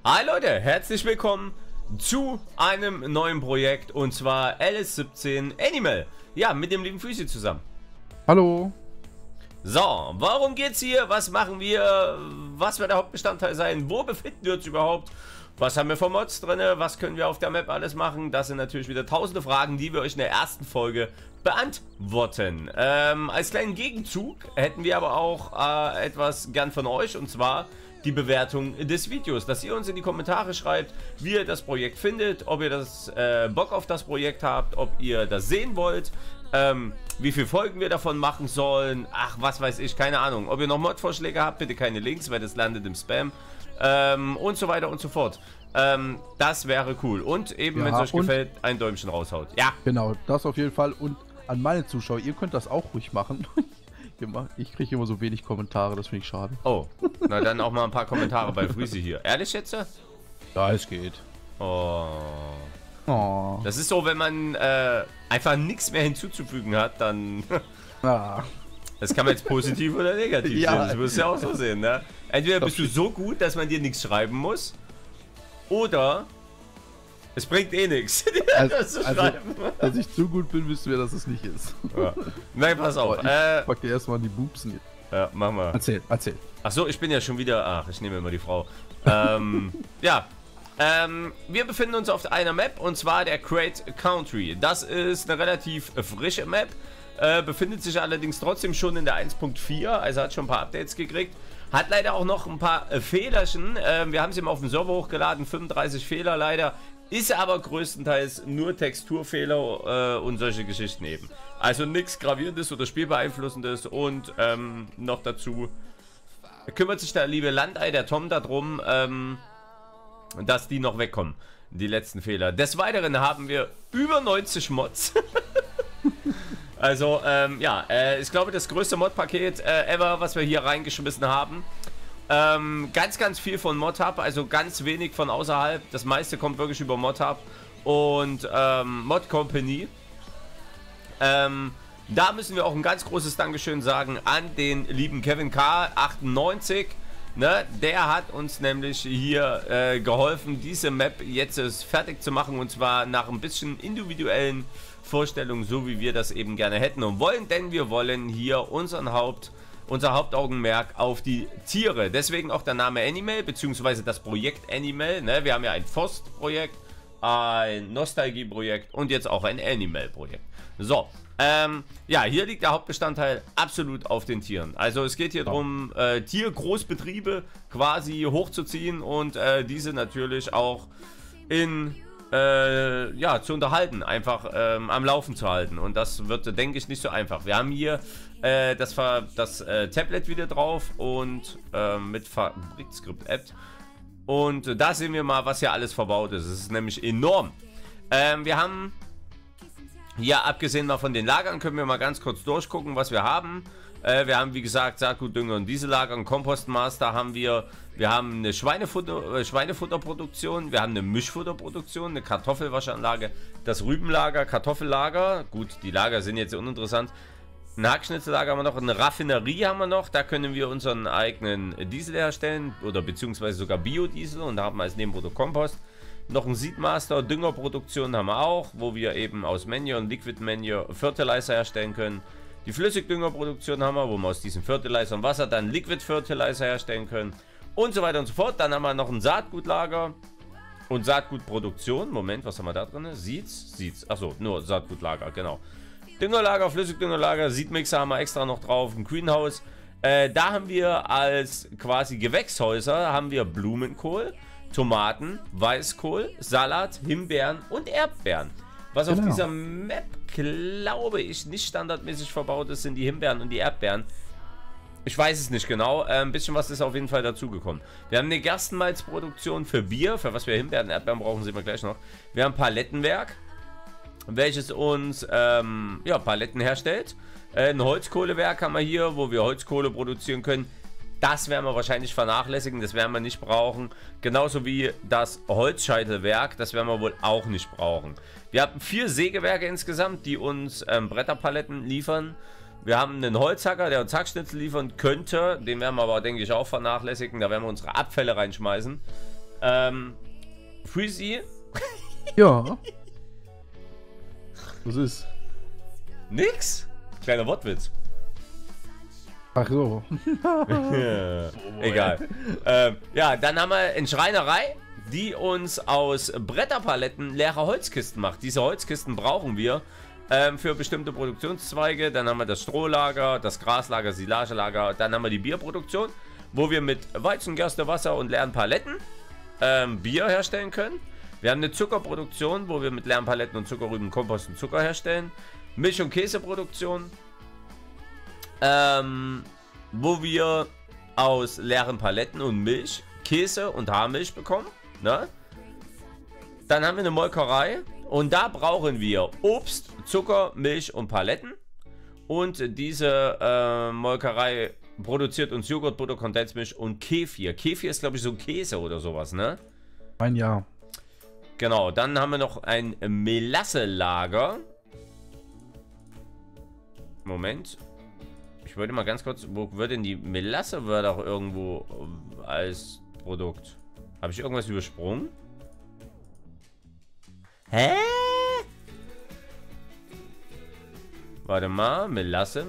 Hi Leute, herzlich willkommen zu einem neuen Projekt und zwar LS17 Animal. Ja, mit dem lieben Füßi zusammen. Hallo. So, warum geht's hier? Was machen wir? Was wird der Hauptbestandteil sein? Wo befinden wir uns überhaupt? Was haben wir für Mods drin? Was können wir auf der Map alles machen? Das sind natürlich wieder tausende Fragen, die wir euch in der ersten Folge beantworten. Als kleinen Gegenzug hätten wir aber auch etwas gern von euch, und zwar die Bewertung des Videos, dass ihr uns in die Kommentare schreibt, wie ihr das Projekt findet, ob ihr das Bock auf das Projekt habt, ob ihr das sehen wollt, wie viele Folgen wir davon machen sollen, ach, was weiß ich, keine Ahnung. Ob ihr noch Mod-Vorschläge habt, bitte keine Links, weil das landet im Spam, und so weiter und so fort. Das wäre cool. Und eben, Ja, wenn es euch gefällt, ein Däumchen raushaut. Ja. Genau, das auf jeden Fall. Und an meine Zuschauer, ihr könnt das auch ruhig machen. Ich kriege immer so wenig Kommentare, das finde ich schade. Oh, na dann auch mal ein paar Kommentare bei Früsi hier. Ehrlich jetzt? Ja, es geht. Oh. Oh. Das ist so, wenn man einfach nichts mehr hinzuzufügen hat, dann... Ja. Das kann man jetzt positiv oder negativ sehen. Ja. Das wirst du ja auch so sehen, ne? Entweder bist du so gut, dass man dir nichts schreiben muss, oder es bringt eh nichts, das zu schreiben. Dass ich zu gut bin, wissen wir, dass es nicht ist. Ja. Nein, pass auf. Ich pack dir erstmal die Bubsen. Ja, mach mal. Erzähl. Achso, ich bin ja schon wieder... Ach, ich nehme immer die Frau. Ja. Wir befinden uns auf einer Map, und zwar der Great Country. Das ist eine relativ frische Map. Befindet sich allerdings trotzdem schon in der 1.4, also hat schon ein paar Updates gekriegt. Hat leider auch noch ein paar Fehlerchen. Wir haben sie mal auf den Server hochgeladen, 35 Fehler leider. Ist aber größtenteils nur Texturfehler und solche Geschichten eben. Also nichts Gravierendes oder Spielbeeinflussendes, und noch dazu kümmert sich der liebe Landei, der Tom, darum, dass die noch wegkommen, die letzten Fehler. Des Weiteren haben wir über 90 Mods. Also, ja, ich glaube, das größte Mod-Paket ever, was wir hier reingeschmissen haben. Ganz, ganz viel von ModHub, also ganz wenig von außerhalb. Das meiste kommt wirklich über ModHub und Mod Company. Da müssen wir auch ein ganz großes Dankeschön sagen an den lieben Kevin K98. Ne, der hat uns nämlich hier geholfen, diese Map jetzt fertig zu machen, und zwar nach ein bisschen individuellen Vorstellungen, so wie wir das eben gerne hätten und wollen, denn wir wollen hier unser Hauptaugenmerk auf die Tiere. Deswegen auch der Name Animal, beziehungsweise das Projekt Animal. Ne? Wir haben ja ein Forst-Projekt, ein Nostalgie-Projekt und jetzt auch ein Animal-Projekt. So, ja, hier liegt der Hauptbestandteil absolut auf den Tieren. Also es geht hier darum, Tiergroßbetriebe quasi hochzuziehen und diese natürlich auch ja, zu unterhalten, einfach am Laufen zu halten. Und das wird, denke ich, nicht so einfach. Wir haben hier das Tablet wieder drauf und mit Fabrikskript-App. Und da sehen wir mal, was hier alles verbaut ist. Es ist nämlich enorm. Wir haben hier, abgesehen mal von den Lagern, können wir mal ganz kurz durchgucken, was wir haben. Wir haben, wie gesagt, Saatgutdünger und Diesellager, einen Kompostmaster haben wir. Wir haben eine Schweinefutterproduktion, wir haben eine Mischfutterproduktion, eine Kartoffelwaschanlage, das Rübenlager, Kartoffellager. Gut, die Lager sind jetzt uninteressant. Ein Hackschnitzellager haben wir noch, eine Raffinerie haben wir noch. Da können wir unseren eigenen Diesel herstellen, oder beziehungsweise sogar Biodiesel, und da haben wir als Nebenprodukt Kompost. Noch ein Seedmaster, Düngerproduktion haben wir auch, wo wir eben aus Manure und Liquid Manure Fertilizer herstellen können. Die Flüssigdüngerproduktion haben wir, wo wir aus diesen Fertilizer und Wasser dann Liquid Fertilizer herstellen können. Und so weiter und so fort. Dann haben wir noch ein Saatgutlager und Saatgutproduktion. Moment, was haben wir da drin? Seeds. Achso, nur Saatgutlager, genau. Düngerlager, Flüssigdüngerlager, Seedmixer haben wir extra noch drauf. Ein Greenhouse. Da haben wir als quasi Gewächshäuser haben wir Blumenkohl, Tomaten, Weißkohl, Salat, Himbeeren und Erdbeeren. Was auf dieser Map, glaube ich, nicht standardmäßig verbaut ist, sind die Himbeeren und die Erdbeeren. Ich weiß es nicht genau. Ein bisschen was ist auf jeden Fall dazugekommen. Wir haben eine Gerstenmalzproduktion für Bier. Für was wir Himbeeren und Erdbeeren brauchen, sehen wir gleich noch. Wir haben ein Palettenwerk, welches uns ja, Paletten herstellt. Ein Holzkohlewerk haben wir hier, wo wir Holzkohle produzieren können. Das werden wir wahrscheinlich vernachlässigen, das werden wir nicht brauchen. Genauso wie das Holzscheitelwerk, das werden wir wohl auch nicht brauchen. Wir haben 4 Sägewerke insgesamt, die uns Bretterpaletten liefern. Wir haben einen Holzhacker, der uns Hackschnitzel liefern könnte. Den werden wir aber, denke ich, auch vernachlässigen. Da werden wir unsere Abfälle reinschmeißen. Freezy. Ja. Was ist? Nix? Kleiner Wortwitz. Ach so. Egal. Ja, dann haben wir eine Schreinerei, die uns aus Bretterpaletten leere Holzkisten macht. Diese Holzkisten brauchen wir für bestimmte Produktionszweige. Dann haben wir das Strohlager, das Graslager, Silagelager. Dann haben wir die Bierproduktion, wo wir mit Weizen, Gerste, Wasser und leeren Paletten Bier herstellen können. Wir haben eine Zuckerproduktion, wo wir mit leeren Paletten und Zuckerrüben Kompost und Zucker herstellen. Milch- und Käseproduktion, wo wir aus leeren Paletten und Milch Käse und Haarmilch bekommen. Ne? Dann haben wir eine Molkerei und da brauchen wir Obst, Zucker, Milch und Paletten. Und diese Molkerei produziert uns Joghurt, Butter, Kondensmilch und Kefir. Kefir ist, glaube ich, so ein Käse oder sowas, ne? Ein Jahr. Genau, dann haben wir noch ein Melasselager. Moment. Ich wollte mal ganz kurz, wo wird denn die Melasse war doch irgendwo als Produkt? Habe ich irgendwas übersprungen? Hä? Warte mal, Melasse.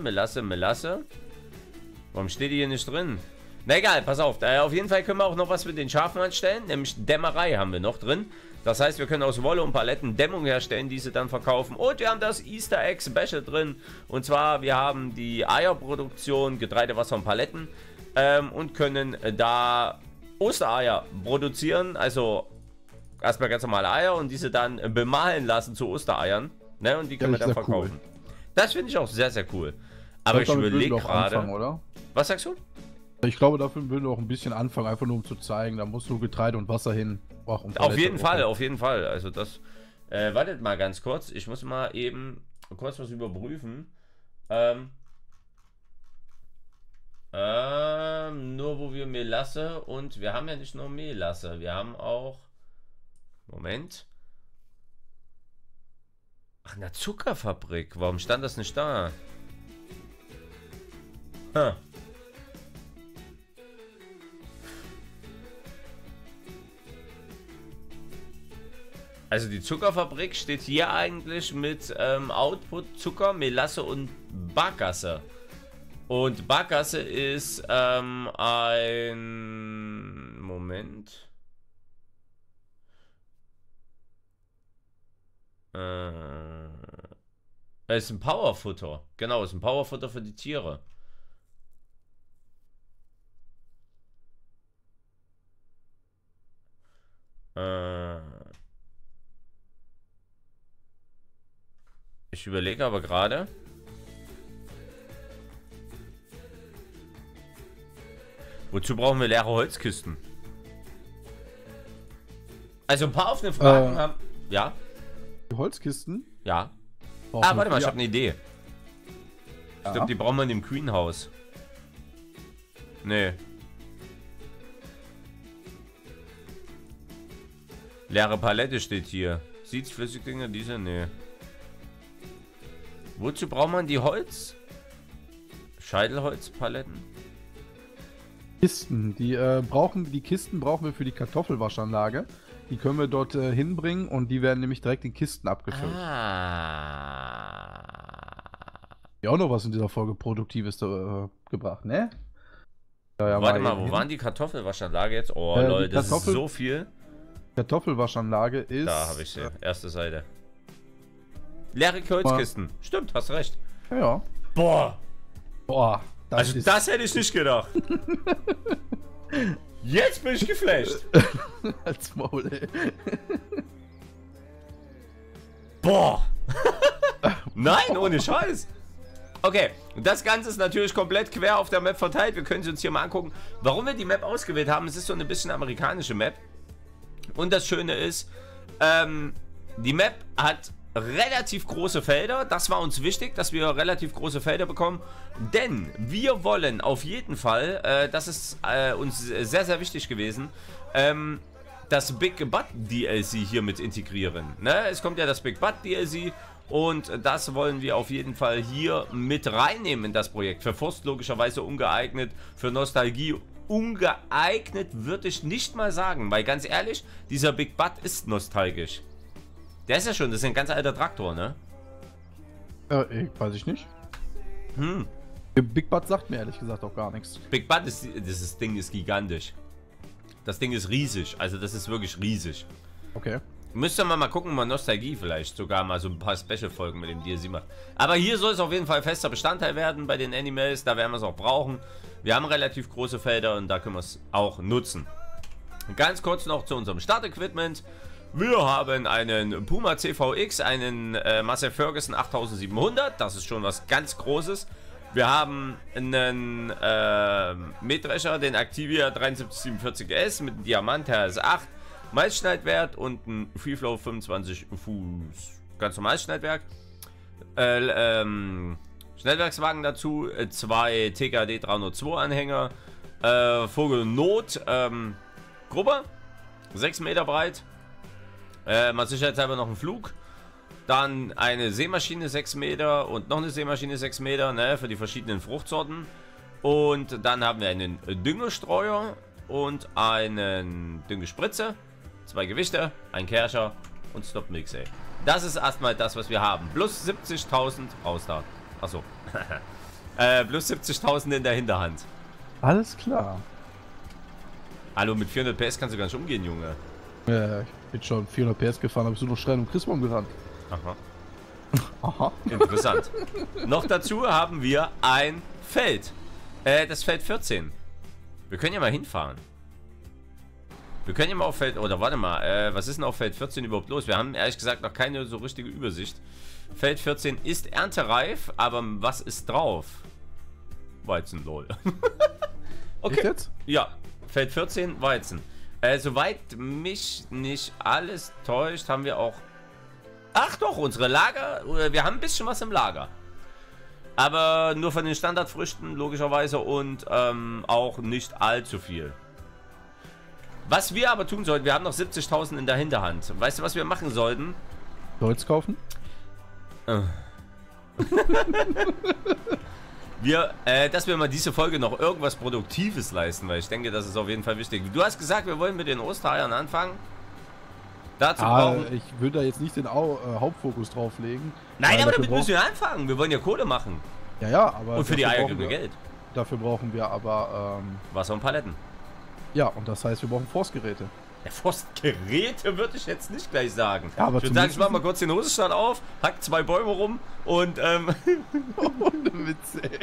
Warum steht die hier nicht drin? Na egal, pass auf. Auf jeden Fall können wir auch noch was mit den Schafen anstellen. Nämlich Dämmerei haben wir noch drin. Das heißt, wir können aus Wolle und Paletten Dämmung herstellen, diese dann verkaufen. Und wir haben das Easter Egg Special drin. Und zwar, wir haben die Eierproduktion, Getreide, Wasser und Paletten. Und können da Ostereier produzieren. Also erstmal ganz normale Eier und diese dann bemalen lassen zu Ostereiern. Ne? Und die können wir dann verkaufen. Cool. Das finde ich auch sehr, sehr cool. Aber ich überlege gerade. Was sagst du? Ich glaube, dafür würden wir auch ein bisschen anfangen, einfach nur um zu zeigen, da muss nur Getreide und Wasser hin. Auf jeden Fall, auf jeden Fall. Also das, wartet mal ganz kurz. Ich muss mal eben kurz was überprüfen. Nur wo wir Melasse und wir haben ja nicht nur Melasse, wir haben auch, Moment. Ach, eine Zuckerfabrik. Warum stand das nicht da? Huh. Also die Zuckerfabrik steht hier eigentlich mit Output Zucker, Melasse und Bargasse. Und Bargasse ist ein... Moment. Es ist ein Powerfutter. Genau, es ist ein Powerfutter für die Tiere. Ich überlege aber gerade. Wozu brauchen wir leere Holzkisten? Also ein paar offene Fragen haben... Ja? Die Holzkisten? Ja. Warte mal, ich habe eine Idee. Ich glaube, die brauchen wir in dem Greenhouse. Nee. Leere Palette steht hier. Sieht's Flüssigdinger, diese? Nee. Wozu braucht man die Holz? Scheitelholzpaletten? Kisten. Die Kisten brauchen wir für die Kartoffelwaschanlage. Die können wir dort hinbringen und die werden nämlich direkt in Kisten abgefüllt. Ja, auch noch was in dieser Folge Produktives gebracht, ne? Ja, warte mal, wo waren die Kartoffelwaschanlage jetzt? Oh, Leute, das ist so viel. Kartoffelwaschanlage ist... Da habe ich sie. Erste Seite. Leere Holzkisten. Stimmt, hast recht. Ja. Boah. Boah. Das hätte ich nicht gedacht. Jetzt bin ich geflasht. Als Maul, ey. Boah. Nein, ohne Scheiß. Okay, das Ganze ist natürlich komplett quer auf der Map verteilt. Wir können sie uns hier mal angucken, warum wir die Map ausgewählt haben. Es ist so eine bisschen amerikanische Map. Und das Schöne ist, die Map hat relativ große Felder. Das war uns wichtig, dass wir relativ große Felder bekommen. Denn wir wollen auf jeden Fall, das ist uns sehr, sehr wichtig gewesen, das Big Bud DLC hier mit integrieren. Ne? Es kommt ja das Big Bud DLC und das wollen wir auf jeden Fall hier mit reinnehmen in das Projekt. Für Forst logischerweise ungeeignet, für Nostalgie ungeeignet würde ich nicht mal sagen, weil ganz ehrlich, dieser Big Bud ist nostalgisch. Der ist ja schon, das ist ein ganz alter Traktor, ne? Weiß ich nicht. Hm. Big Bud sagt mir ehrlich gesagt auch gar nichts. Big Bud ist, dieses Ding ist gigantisch. Das Ding ist riesig, also das ist wirklich riesig. Okay. Müsst ihr mal gucken, mal Nostalgie vielleicht, sogar mal so ein paar Special-Folgen mit dem DLC macht. Aber hier soll es auf jeden Fall fester Bestandteil werden bei den Animals, da werden wir es auch brauchen. Wir haben relativ große Felder und da können wir es auch nutzen. Ganz kurz noch zu unserem Startequipment. Wir haben einen Puma CVX, einen Massey Ferguson 8700, das ist schon was ganz Großes. Wir haben einen Mähdrescher, den Activia 7347S mit einem Diamant HS8. Maisschneidwert und ein Freeflow 25 Fuß. Ganz normales Schneidwerk. Schnellwerkswagen dazu. 2 TKD 302 Anhänger. Vogelnot. Gruppe. 6 Meter breit. Mal sicherheitshalber noch ein Flug. Dann eine Sämaschine 6 Meter und noch eine Sämaschine 6 Meter, ne, für die verschiedenen Fruchtsorten. Und dann haben wir einen Düngestreuer und einen Düngespritze. 2 Gewichte, ein Kerscher und Stop Mix, ey. Das ist erstmal das, was wir haben. Plus 70.000 raus da. Achso. Plus 70.000 in der Hinterhand. Alles klar. Hallo, mit 400 PS kannst du gar nicht umgehen, Junge. Ich bin schon 400 PS gefahren, habe so noch Schreien und Christbaum gerannt. Aha. Aha. Interessant. Noch dazu haben wir ein Feld. Das Feld 14. Wir können ja mal hinfahren. Wir können ja mal auf Feld... Oder warte mal, was ist denn auf Feld 14 überhaupt los? Wir haben ehrlich gesagt noch keine so richtige Übersicht. Feld 14 ist erntereif, aber was ist drauf? Weizen, lol. Okay. Jetzt? Ja, Feld 14, Weizen. Soweit mich nicht alles täuscht, haben wir auch... Ach doch, unsere Lager... Wir haben ein bisschen was im Lager. Aber nur von den Standardfrüchten, logischerweise, und auch nicht allzu viel. Was wir aber tun sollten, wir haben noch 70.000 in der Hinterhand. Weißt du, was wir machen sollten? Holz kaufen? Dass wir mal diese Folge noch irgendwas Produktives leisten, weil ich denke, das ist auf jeden Fall wichtig. Du hast gesagt, wir wollen mit den Ostereiern anfangen. Dazu brauchen... Ich würde da jetzt nicht den Hauptfokus drauf legen. Nein, aber damit müssen wir anfangen. Wir wollen ja Kohle machen. Ja, aber... Und für die Eier kriegen wir Geld. Dafür brauchen wir aber... Wasser und Paletten. Ja, und das heißt, wir brauchen Forstgeräte. Ja, Forstgeräte würde ich jetzt nicht gleich sagen. Ja, aber ich würde sagen, ich mach mal kurz den Hosenstall auf, hack 2 Bäume rum und Ohne Witz, ey.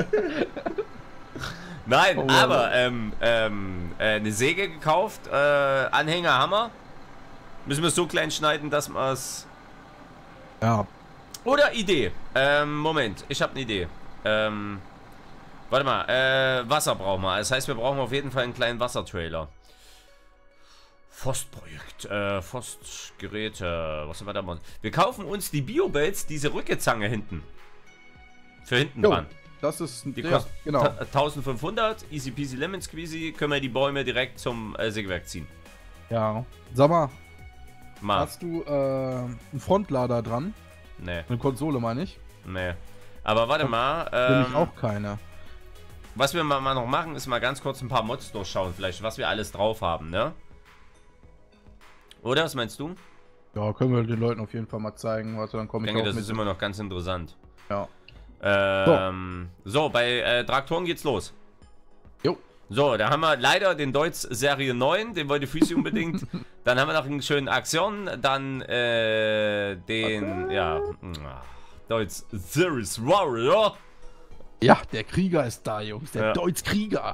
Nein, Oh, aber eine Säge gekauft, Anhänger, Hammer. Müssen wir es so klein schneiden, dass wir es... Ja. Oder Idee. Moment, ich habe eine Idee. Warte mal, Wasser brauchen wir. Das heißt, wir brauchen auf jeden Fall einen kleinen Wassertrailer. Forstprojekt, Forstgeräte, was haben wir da mal? Wir kaufen uns die Biobells, diese Rückezange hinten. Für hinten dran. Das ist, Die ja, kostet genau. 1500, easy peasy lemon squeezy, können wir die Bäume direkt zum Sägewerk ziehen. Ja. Sag mal, Mal. hast du einen Frontlader dran? Nee, Eine Konsole, meine ich. nee. Aber warte mal, Nämlich auch keine. was wir mal noch machen, ist mal ganz kurz ein paar Mods durchschauen, vielleicht, was wir alles drauf haben, ne? Oder, was meinst du? Ja, können wir den Leuten auf jeden Fall mal zeigen. Warte, dann komme Ich ich denke, auch das mit. ist immer noch ganz interessant. Ja. So, bei Traktoren geht's los. Jo. So, da haben wir leider den Deutz Serie 9, den wollte Füße unbedingt. Dann haben wir noch einen schönen Axion, dann den, ja, Deutz Series Warrior. Ja, der Krieger ist da, Jungs. Der Ja. Deutz-Krieger.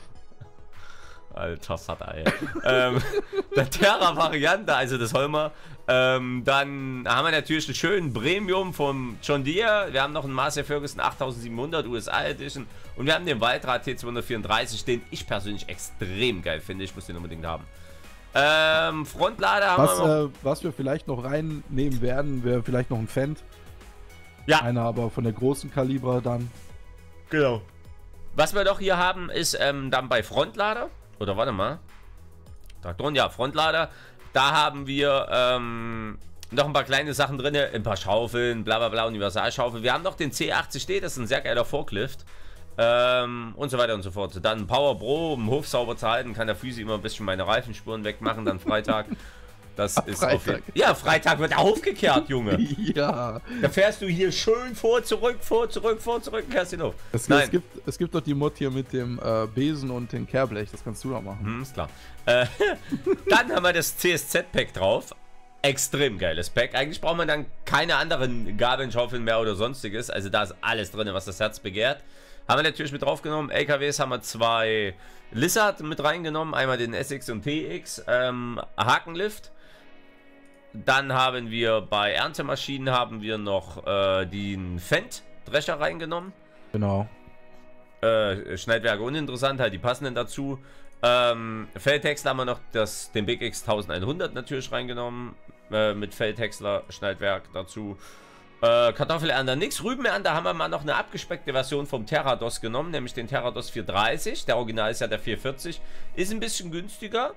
Alter Vater, ey. Der Terra-Variante, also das Holmer. Dann haben wir natürlich einen schönen Premium vom John Deere. Wir haben noch einen Massey Ferguson 8700 USA Edition. Und wir haben den Valtra T234, den ich persönlich extrem geil finde. Ich muss den unbedingt haben. Frontlader haben wir noch. Was wir vielleicht noch reinnehmen werden, wäre vielleicht noch ein Fendt. Ja. Einer aber von der großen Kaliber dann. Genau. Was wir doch hier haben, ist dann bei Frontlader. Oder warte mal. Traktoren, ja, Frontlader. Da haben wir noch ein paar kleine Sachen drin. Ein paar Schaufeln, bla bla bla, Universalschaufel. Wir haben noch den C80D, das ist ein sehr geiler Forklift. Und so weiter und so fort. Dann Power Pro, um den Hof sauber zu halten, kann der Füße immer ein bisschen meine Reifenspuren wegmachen, dann Freitag. Das ist Freitag. auf jeden Fall. Ja, Freitag wird der Hof gekehrt, Junge. Ja. Da fährst du hier schön vor, zurück, und kehrst den Hof. Es gibt doch die Mod hier mit dem Besen und dem Kehrblech, das kannst du doch machen. Ist klar. Dann haben wir das CSZ-Pack drauf. Extrem geiles Pack. Eigentlich braucht man dann keine anderen Gabelschaufeln mehr oder sonstiges. Also da ist alles drin, was das Herz begehrt. Haben wir natürlich mit draufgenommen. LKWs haben wir 2 Lizard mit reingenommen. Einmal den SX und TX. Hakenlift. Dann haben wir bei Erntemaschinen haben wir noch den Fendt-Drescher reingenommen. Genau. Schneidwerke uninteressant, halt die passenden dazu. Feldhäcksler haben wir noch den Big X 1100 natürlich reingenommen. Mit Feldhäcksler, Schneidwerk dazu. Kartoffelernter nix. Rübenernter haben wir mal noch eine abgespeckte Version vom Terrados genommen, nämlich den Terrados 430. Der Original ist ja der 440. Ist ein bisschen günstiger.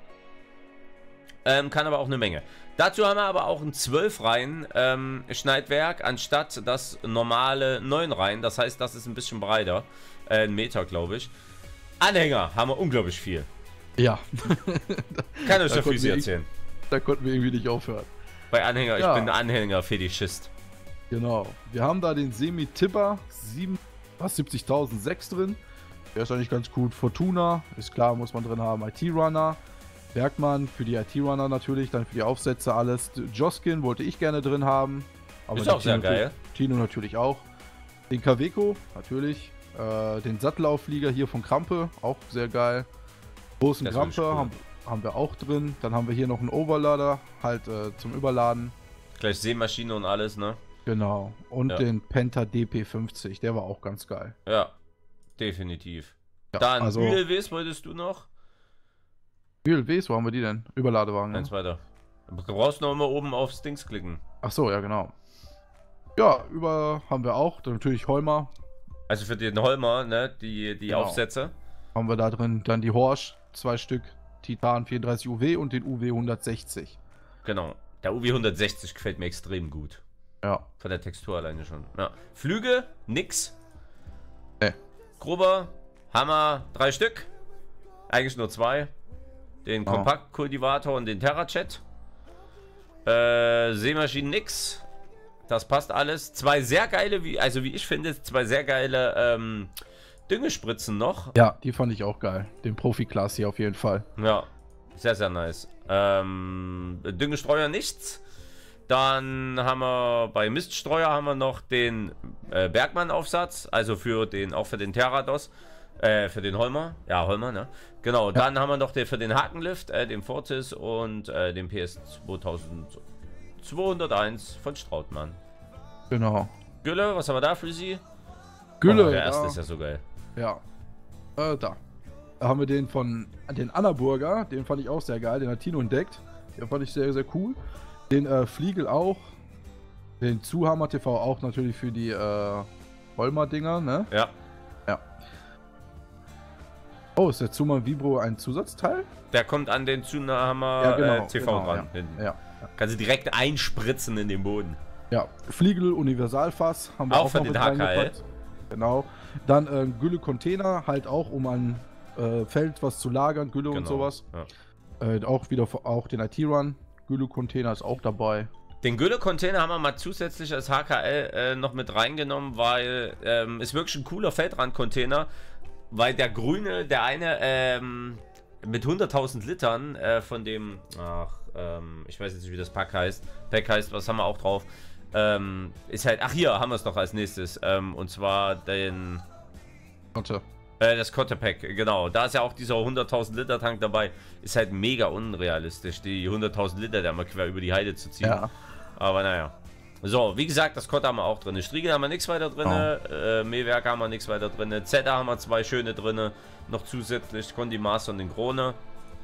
Kann aber auch eine Menge. Dazu haben wir aber auch ein 12 Reihen Schneidwerk anstatt das normale 9 Reihen. Das heißt, das ist ein bisschen breiter. 1 Meter, glaube ich. Anhänger haben wir unglaublich viel. Ja. Kann euch der Füße erzählen. Da konnten wir irgendwie nicht aufhören. Bei Anhänger, ich bin ein Anhänger-Fetischist. Genau. Wir haben da den Semi-Tipper 70.006 drin. Der ist eigentlich ganz gut. Fortuna, ist klar, muss man drin haben. IT-Runner. Bergmann für die IT-Runner natürlich, dann für die Aufsätze alles. Joskin wollte ich gerne drin haben. Aber ist auch sehr geil. Tino natürlich auch. Den Kaweco natürlich. Den Sattelauflieger hier von Krampe, auch sehr geil. Großen Krampe cool. haben wir auch drin. Dann haben wir hier noch einen Overlader, halt zum Überladen. Gleich Sämaschine und alles, ne? Genau. Und den Penta DP50, der war auch ganz geil. Ja, definitiv. Ja, dann also, ULWs wolltest du noch? ULWs, wo haben wir die denn? Überladewagen. Eins weiter. Du brauchst noch immer oben aufs Dings klicken. Ach so, ja genau. Ja, haben wir auch. Dann natürlich Holmer. Also für den Holmer, ne, die Genau. Aufsätze. Haben wir da drin dann die Horsch, 2 Stück, Titan 34 UW und den UW 160. Genau. Der UW 160 gefällt mir extrem gut. Ja. Von der Textur alleine schon. Ja. Flüge, nix. Ne. Gruber, Hammer, 3 Stück. Eigentlich nur 2. Den Kompaktkultivator und den Terrachat. Sämaschinen nix. Das passt alles. 2 sehr geile, wie ich finde, 2 sehr geile Düngespritzen noch. Ja, die fand ich auch geil. Den Profi-Class hier auf jeden Fall. Ja, sehr, sehr nice. Düngestreuer nichts. Dann haben wir bei Miststreuer haben wir noch den Bergmann-Aufsatz, also auch für den Terrados. Für den Holmer. Ja, Holmer, ne? Genau, ja. Dann haben wir noch für den Hakenlift, den Fortis und den PS 2201 von Strautmann. Genau. Gülle, was haben wir da für sie? Gülle, der erste ist ja so geil. Ja. Da haben wir den von den Annaburger, den fand ich auch sehr geil, den hat Tino entdeckt. Den fand ich sehr, sehr cool. Den Fliegel auch. Den Zuhammer TV auch natürlich für die Holmer-Dinger, ne? Ja. Ja. Oh, ist der Zuma Vibro ein Zusatzteil? Der kommt an den Zuhammer TV dran. Ja. Kannst du direkt einspritzen in den Boden. Ja, Fliegel Universalfass haben wir auch für den HKL. Genau. Dann Gülle Container, halt auch um an Feld was zu lagern, Gülle und sowas. Ja. Auch den IT-Run. Gülle Container ist auch dabei. Den Gülle Container haben wir mal zusätzlich als HKL noch mit reingenommen, weil ist wirklich ein cooler Feldrand-Container, weil der grüne, der eine mit 100.000 Litern von dem, ich weiß jetzt nicht, wie das Pack heißt, was haben wir auch drauf, ist halt, hier haben wir es noch als nächstes, und zwar den das Kotte-Pack, genau, da ist ja auch dieser 100.000 Liter Tank dabei, ist halt mega unrealistisch, die 100.000 Liter da mal quer über die Heide zu ziehen, ja. Aber naja. So, wie gesagt, das Kotte haben wir auch drin. Striegel haben wir nichts weiter drin. Mähwerk haben wir nichts weiter drin. Zeta haben wir 2 schöne drin. Noch zusätzlich Condi Master und den Krone.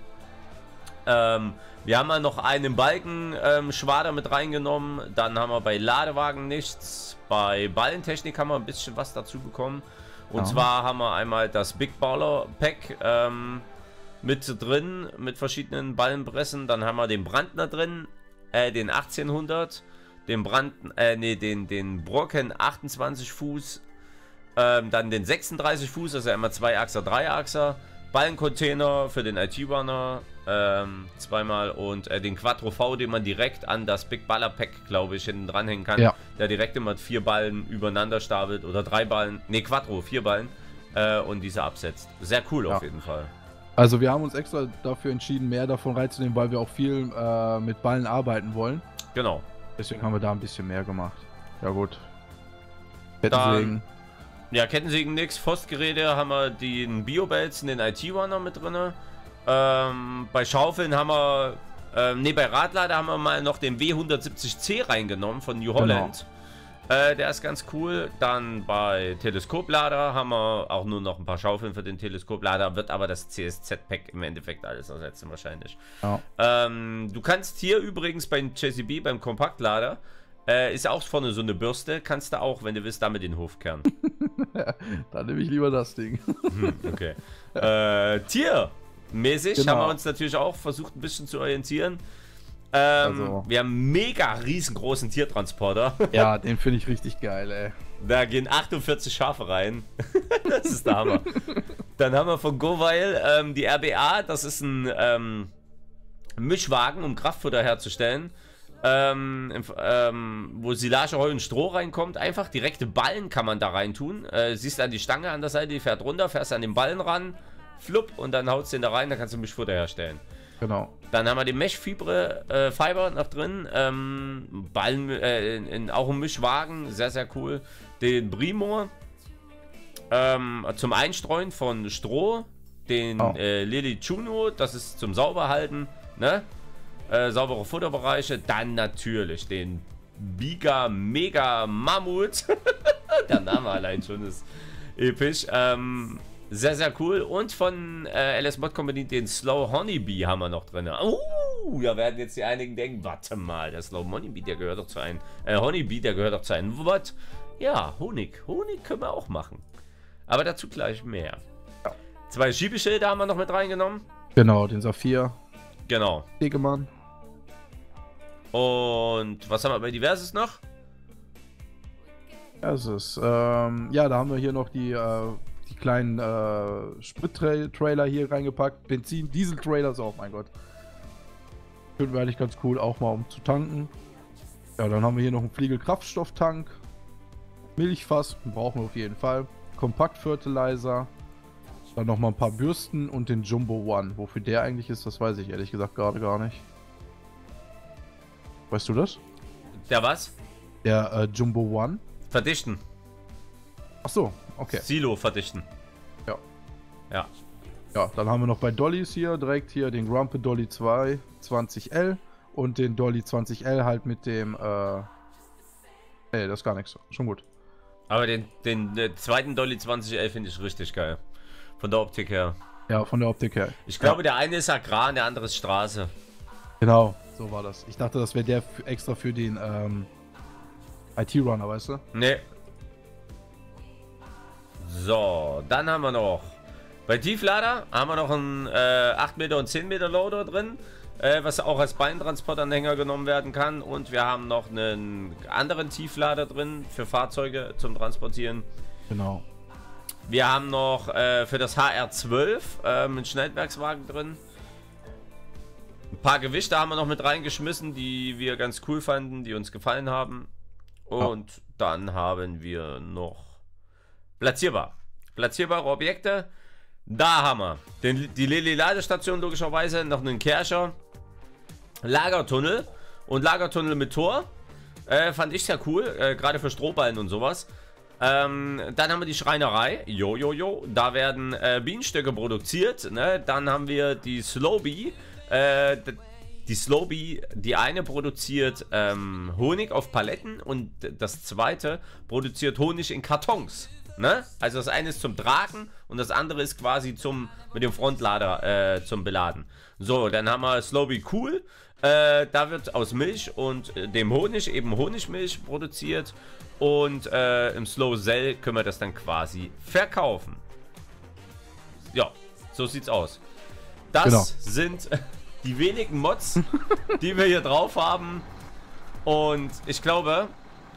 Wir haben mal noch einen Balken Schwader mit reingenommen. Dann haben wir bei Ladewagen nichts. Bei Ballentechnik haben wir ein bisschen was dazu bekommen. Und zwar haben wir einmal das Big Baller Pack mit drin, mit verschiedenen Ballenpressen. Dann haben wir den Brandner drin, den 1800. Den Brocken 28 Fuß Dann den 36 Fuß, also einmal 2-Achser, 3-Achser. Ballencontainer für den IT-Runner. Zweimal. Und den Quattro V, den man direkt an das Big Baller Pack, glaube ich, hinten dranhängen kann. Ja. Der direkt immer 4 Ballen übereinander stapelt. Oder 3 Ballen. Ne, Quattro, 4 Ballen. Und diese absetzt. Sehr cool auf jeden Fall. Also wir haben uns extra dafür entschieden, mehr davon reinzunehmen, weil wir auch viel mit Ballen arbeiten wollen. Genau. Deswegen haben wir da ein bisschen mehr gemacht. Ja gut. Kettensägen. Ja, Kettensägen nix. Forstgeräte haben wir den Biobelzen, den IT-Runner mit drin. Bei Schaufeln haben wir, bei Radlader haben wir mal noch den W170C reingenommen von New Holland. Genau. Der ist ganz cool. Dann bei Teleskoplader haben wir auch nur noch ein paar Schaufeln für den Teleskoplader. Wird aber das CSZ-Pack im Endeffekt alles ersetzen wahrscheinlich. Ja. Du kannst hier übrigens beim JCB, beim Kompaktlader, ist auch vorne so eine Bürste. Kannst du auch, wenn du willst, damit den Hof kehren. Dann nehme ich lieber das Ding. Okay. Tiermäßig haben wir uns natürlich auch versucht, ein bisschen zu orientieren. Wir haben einen mega riesengroßen Tiertransporter. Ja, den finde ich richtig geil, ey. Da gehen 48 Schafe rein. Das ist der Hammer. Dann haben wir von GoWile die RBA. Das ist ein Mischwagen, um Kraftfutter herzustellen. Wo Silage, Heu und Stroh reinkommt. Einfach direkte Ballen kann man da rein tun. Siehst an die Stange an der Seite, die fährt runter, fährst an den Ballen ran, flupp, und dann haust du den da rein, dann kannst du Mischfutter herstellen. Genau. Dann haben wir den Mesh-Fiber noch drin. Ballen, auch ein Mischwagen, sehr, sehr cool. Den Brimo zum Einstreuen von Stroh. Den Lili Chuno, das ist zum Sauberhalten, ne? Saubere Futterbereiche. Dann natürlich den Biga Mega Mammut. Der Name allein schon ist episch. Sehr, sehr cool. Und von LS Mod Company den Slow Honeybee haben wir noch drin. Da werden jetzt die einigen denken, warte mal, der Slow Honeybee, der gehört doch zu einem Honeybee, der gehört doch zu einem What? Ja, Honig. Honig können wir auch machen. Aber dazu gleich mehr. Ja. 2 Schiebeschilder haben wir noch mit reingenommen. Genau, den Saphir. Genau. Degemann. Und was haben wir bei Diverses noch? Das ist, ja, da haben wir hier noch die kleinen Sprit-Trailer hier reingepackt. Benzin, Diesel-Trailer, so, oh mein Gott. Finden wir eigentlich ganz cool, auch mal um zu tanken. Ja, dann haben wir hier noch einen Fliegel-Kraftstofftank. Milchfass, brauchen wir auf jeden Fall. Kompakt-Fertilizer. Dann nochmal ein paar Bürsten und den Jumbo One. Wofür der eigentlich ist, das weiß ich ehrlich gesagt gerade gar nicht. Weißt du das? Der was? Der Jumbo One. Verdichten. Ach so, okay. Silo verdichten. Ja. Ja. Ja, dann haben wir noch bei Dollys hier direkt hier den Grumpy Dolly 2 20L und den Dolly 20L halt mit dem, das ist gar nichts. Schon gut. Aber den zweiten Dolly 20L finde ich richtig geil. Von der Optik her. Ja, von der Optik her. Ich glaube, der eine ist Agrar, der andere ist Straße. Genau, so war das. Ich dachte, das wäre der extra für den IT-Runner, weißt du? Nee. So, dann haben wir noch bei Tieflader haben wir noch einen 8 Meter und 10 Meter Loader drin, was auch als Beintransportanhänger genommen werden kann. Und wir haben noch einen anderen Tieflader drin für Fahrzeuge zum Transportieren. Genau. Wir haben noch für das HR12 einen Schnellwerkswagen drin. Ein paar Gewichte haben wir noch mit reingeschmissen, die wir ganz cool fanden, die uns gefallen haben. Und dann haben wir noch platzierbare Objekte. Da haben wir die Lili-Ladestation, logischerweise, noch einen Kerscher, Lagertunnel und Lagertunnel mit Tor. Fand ich sehr cool, gerade für Strohballen und sowas. Dann haben wir die Schreinerei. Da werden Bienenstöcke produziert. Ne? Dann haben wir die Slowbee. Die Slowbee, die eine produziert Honig auf Paletten und das zweite produziert Honig in Kartons. Ne? Also das eine ist zum Tragen und das andere ist quasi mit dem Frontlader zum Beladen. So, dann haben wir Slowbee Cool. Da wird aus Milch und dem Honig eben Honigmilch produziert. Und im Slow Cell können wir das dann quasi verkaufen. Ja, so sieht's aus. Das sind die wenigen Mods, die wir hier drauf haben. Und ich glaube,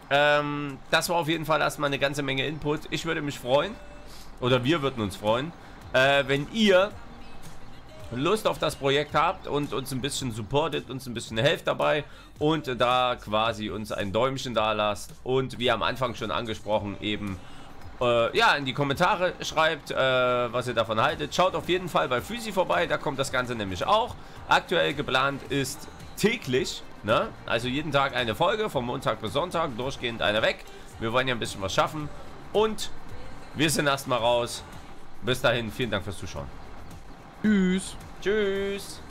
Das war auf jeden Fall erstmal eine ganze Menge Input. Ich würde mich freuen, oder wir würden uns freuen, wenn ihr Lust auf das Projekt habt und uns ein bisschen supportet, uns ein bisschen helft dabei und da quasi uns ein Däumchen da lasst und wie am Anfang schon angesprochen eben ja, in die Kommentare schreibt, was ihr davon haltet. Schaut auf jeden Fall bei Physi vorbei, da kommt das Ganze nämlich auch. Aktuell geplant ist täglich, ne? Also jeden Tag eine Folge, von Montag bis Sonntag, durchgehend eine weg. Wir wollen ja ein bisschen was schaffen und wir sind erstmal raus. Bis dahin, vielen Dank fürs Zuschauen. Tschüss. Tschüss.